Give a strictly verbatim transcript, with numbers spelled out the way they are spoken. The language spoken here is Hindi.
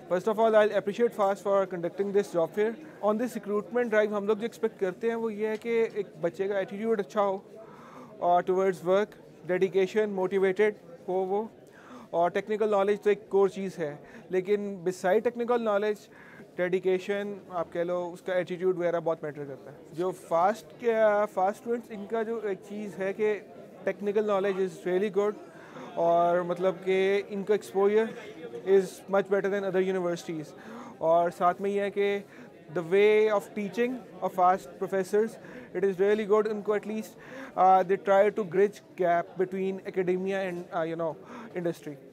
First of all I appreciate FAST for conducting this job fair. On this recruitment drive हम लोग जो एक्सपेक्ट करते हैं वो ये है कि एक बच्चे का एटीट्यूड अच्छा हो और टुवर्ड्स वर्क, डेडिकेशन, मोटिवेटेड हो वो, और टेक्निकल नॉलेज तो एक कोर चीज़ है, लेकिन बिसाइड टेक्निकल नॉलेज डेडिकेशन आप कह लो, उसका एटीट्यूड वगैरह बहुत मैटर करता है। जो फास्ट के फास्ट स्टूडेंट्स, इनका जो एक चीज़ है कि technical knowledge is really good, और मतलब कि इनका exposure is much better than other universities. और साथ में ये है कि the way of teaching of FAST professors, it is really good. उनको at least they try to bridge gap between academia and you know industry.